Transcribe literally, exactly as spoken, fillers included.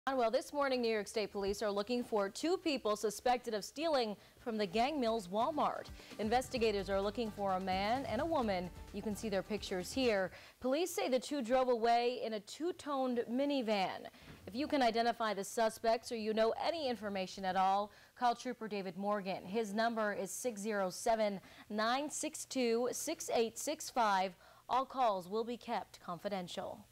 Well, this morning, New York State Police are looking for two people suspected of stealing from the Gang Mills Walmart. Investigators are looking for a man and a woman. You can see their pictures here. Police say the two drove away in a two-toned minivan. If you can identify the suspects or you know any information at all, call Trooper David Morgan. His number is six zero seven, nine six two, six eight six five. All calls will be kept confidential.